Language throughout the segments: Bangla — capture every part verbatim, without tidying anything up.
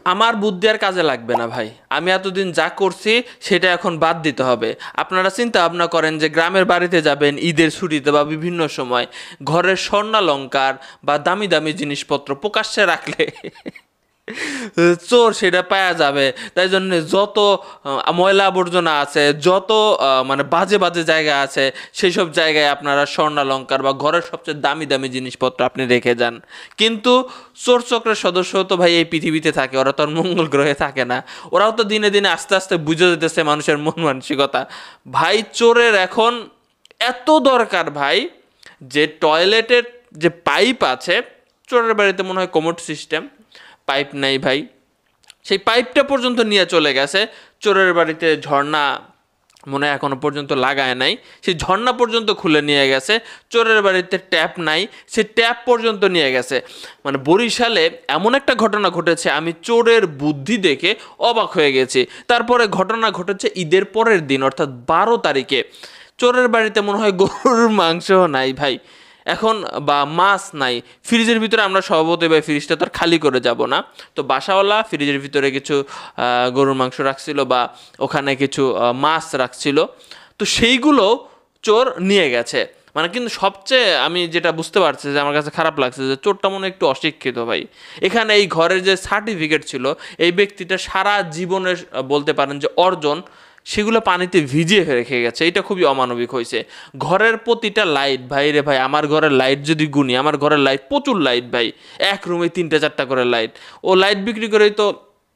আমার বুদ্ধি আর কাজে লাগবে না ভাই, আমি এতদিন যা করছি সেটা এখন বাদ দিতে হবে। আপনারা চিন্তা ভাবনা করেন যে গ্রামের বাড়িতে যাবেন ঈদের ছুটিতে বা বিভিন্ন সময়, ঘরের স্বর্ণালংকার বা দামি দামি জিনিসপত্র প্রকাশ্যে রাখলে চোর সেটা পাওয়া যাবে। তাই জন্য যত আহ, ময়লা আবর্জনা আছে, যত আহ, মানে বাজে বাজে জায়গা আছে, সেই সব জায়গায় আপনারা স্বর্ণালংকার বা ঘরের সবচেয়ে দামি দামি জিনিসপত্র আপনি রেখে যান। কিন্তু চোর চক্রের সদস্য তো ভাই এই পৃথিবীতে থাকে, ওরা তো আর মঙ্গল গ্রহে থাকে না। ওরাও তো দিনে দিনে আস্তে আস্তে বুঝে যেতেছে মানুষের মন মানসিকতা। ভাই চোরের এখন এত দরকার ভাই, যে টয়লেটের যে পাইপ আছে, চোরের বাড়িতে মনে হয় কমোড সিস্টেম, পাইপ নাই ভাই, সেই পাইপটা পর্যন্ত নিয়ে চলে গেছে। চোরের বাড়িতে ঝর্ণা মনে হয় এখনো পর্যন্ত লাগায় নাই, সেই ঝর্ণা পর্যন্ত খুলে নিয়ে গেছে। চোরের বাড়িতে ট্যাপ নাই, সে ট্যাপ পর্যন্ত নিয়ে গেছে। মানে বরিশালে এমন একটা ঘটনা ঘটেছে, আমি চোরের বুদ্ধি দেখে অবাক হয়ে গেছি। তারপরে ঘটনা ঘটেছে ঈদের পরের দিন, অর্থাৎ বারো তারিখে। চোরের বাড়িতে মনে হয় গরুর মাংস নাই ভাই এখন, বা মাছ নাই। ফ্রিজের ভিতরে আমরা স্বভাবতই ভাই ফ্রিজটা তো আর খালি করে যাব না, তো বাসাওয়ালা ফ্রিজের ভিতরে কিছু আহ, গরুর মাংস রাখছিল বা ওখানে কিছু আহ, মাছ রাখছিল, তো সেইগুলো চোর নিয়ে গেছে। মানে কিন্তু সবচেয়ে আমি যেটা বুঝতে পারছি, যে আমার কাছে খারাপ লাগছে, যে চোরটা মনে হয় একটু অশিক্ষিত ভাই। এখানে এই ঘরের যে সার্টিফিকেট ছিল, এই ব্যক্তিটা সারা জীবনের আহ, বলতে পারেন যে অর্জন, সেগুলো পানিতে ভিজিয়ে রেখে গেছে। এটা খুবই অমানবিক হয়েছে। ঘরের প্রতিটা লাইট ভাই রে ভাই, আমার ঘরের লাইট যদি গুনি, আমার ঘরের লাইট প্রচুর লাইট ভাই, এক রুমে তিনটা চারটা করে লাইট। ও লাইট বিক্রি করেই তো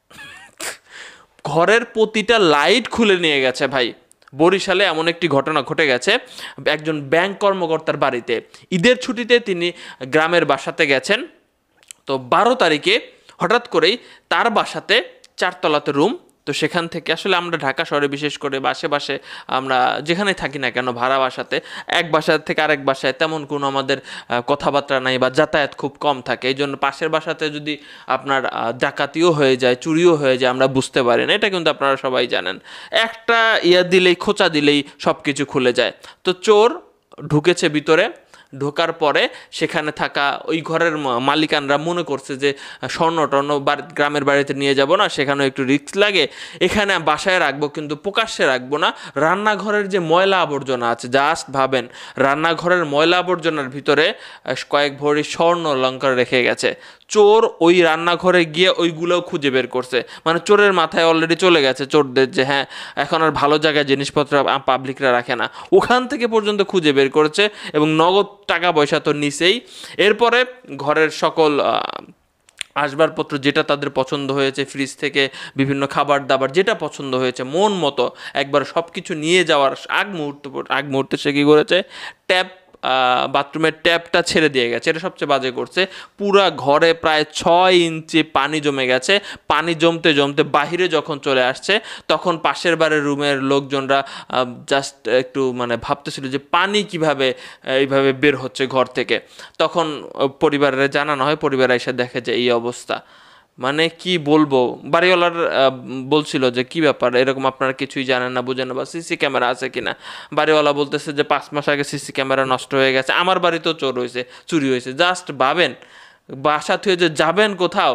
ঘরের প্রতিটা লাইট খুলে নিয়ে গেছে ভাই। বরিশালে এমন একটি ঘটনা ঘটে গেছে, একজন ব্যাংক কর্মকর্তার বাড়িতে ঈদের ছুটিতে তিনি গ্রামের বাসাতে গেছেন। তো বারো তারিখে হঠাৎ করেই তার বাসাতে চারতলাতে রুম, তো সেখান থেকে আসলে আমরা ঢাকা শহরে বিশেষ করে বা আশেপাশে আমরা যেখানে থাকি না কেন, ভাড়া বাসাতে এক বাসা থেকে আরেক বাসায় তেমন কোনো আমাদের আহ, কথাবার্তা নাই বা যাতায়াত খুব কম থাকে। এই জন্য পাশের বাসাতে যদি আপনার আহ, ডাকাতিও হয়ে যায়, চুরিও হয়ে যায়, আমরা বুঝতে পারি না। এটা কিন্তু আপনারা সবাই জানেন, একটা ইয়া দিলেই, খোঁচা দিলেই সব কিছু খুলে যায়। তো চোর ঢুকেছে ভিতরে, ঢোকার পরে সেখানে থাকা ওই ঘরের মা- মালিকানরা মনে করছে যে স্বর্ণ টর্ণ বাড়ি- গ্রামের বাড়িতে নিয়ে যাব না, সেখানেও একটু রিস্ক লাগে, এখানে বাসায় রাখবো কিন্তু প্রকাশ্যে রাখবো না। রান্নাঘরের যে ময়লা আবর্জনা আছে, জাস্ট ভাবেন, রান্নাঘরের ময়লা আবর্জনার ভিতরে আহ, কয়েক ভরি স্বর্ণ অলংকার রেখে গেছে। চোর ওই রান্নাঘরে গিয়ে ওইগুলোও খুঁজে বের করছে। মানে চোরের মাথায় অলরেডি চলে গেছে চোরদের, যে হ্যাঁ এখন আর ভালো জায়গায় জিনিসপত্র পাবলিকরা রাখে না, ওখান থেকে পর্যন্ত খুঁজে বের করেছে, এবং নগদ টাকা পয়সা তো নিছেই। এরপরে ঘরের সকল আহ, আসবাবপত্র যেটা তাদের পছন্দ হয়েছে, ফ্রিজ থেকে বিভিন্ন খাবার দাবার যেটা পছন্দ হয়েছে, মন মতো একবার সব কিছু নিয়ে যাওয়ার আগ মুহূর্ত পর- আগ মুহূর্তে সে কী করেছে, ট্যাপ, বাথরুমের ট্যাপটা ছেড়ে দিয়ে গেছে। এটা সবচেয়ে বাজে করছে। পুরা ঘরে প্রায় ছয় ইঞ্চি পানি জমে গেছে। পানি জমতে জমতে বাহিরে যখন চলে আসছে, তখন পাশের বাড়ির রুমের লোকজনরা জাস্ট একটু মানে ভাবতেছিল যে পানি কিভাবে এইভাবে বের হচ্ছে ঘর থেকে। তখন আহ, পরিবারের জানানো হয়, পরিবার এসে দেখে যে এই অবস্থা। মানে কি বলবো, বাড়িওয়ালার আহ, বলছিল যে কি ব্যাপার, এরকম আপনারা কিছুই জানেন না, বুঝেন না, বা সিসি ক্যামেরা আছে কিনা। বাড়িওয়ালা বলতেছে যে পাঁচ মাস আগে সিসি ক্যামেরা নষ্ট হয়ে গেছে, আমার বাড়িতেও চোর হয়েছে, চুরি হয়েছে। জাস্ট ভাবেন, বাসা থেকে যে যাবেন কোথাও,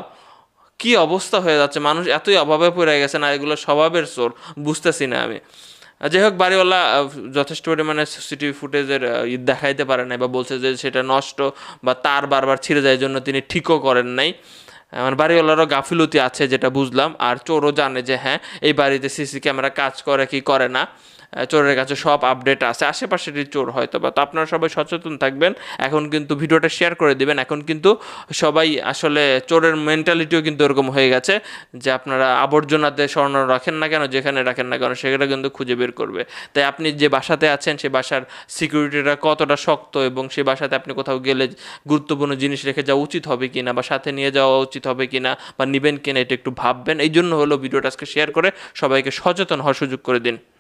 কি অবস্থা হয়ে যাচ্ছে, মানুষ এতই অভাবে পড়ে গেছে না, এগুলো স্বভাবের চোর, বুঝতেছি না আমি। যাই হোক, বাড়িওয়ালা আহ, যথেষ্ট পরিমাণে সিসিটিভি ফুটেজের দেখাইতে পারে নাই, বা বলছে যে সেটা নষ্ট বা তার বারবার ছিঁড়ে যায়, জন্য তিনি ঠিকও করেন নাই। আমার বাড়িওয়ালারও গাফিলতি আছে যেটা বুঝলাম, আর চোরও জানে যে হ্যাঁ এই বাড়িতে সিসি ক্যামেরা কাজ করে কি করে না। আহ, চোরের কাছে সব আপডেট আছে, আশেপাশেরই চোর হয়তো বা। তো আপনারা সবাই সচেতন থাকবেন। এখন কিন্তু ভিডিওটা শেয়ার করে দিবেন। এখন কিন্তু সবাই আসলে চোরের মেন্টালিটিও কিন্তু এরকম হয়ে গেছে, যে আপনারা আবর্জনাতে স্বর্ণ রাখেন না কেন, যেখানে রাখেন না কেন, সেটা কিন্তু খুঁজে বের করবে। তাই আপনি যে বাসাতে আছেন, সেই বাসার সিকিউরিটিটা কতটা শক্ত, এবং সেই বাসাতে আপনি কোথাও গেলে গুরুত্বপূর্ণ জিনিস রেখে যাওয়া উচিত হবে কিনা, বা সাথে নিয়ে যাওয়া উচিত হবে কিনা, বা নিবেন কিনা, এটা একটু ভাববেন। এই জন্য হলো ভিডিওটা আজকে শেয়ার করে সবাইকে সচেতন হওয়ার সুযোগ করে দিন।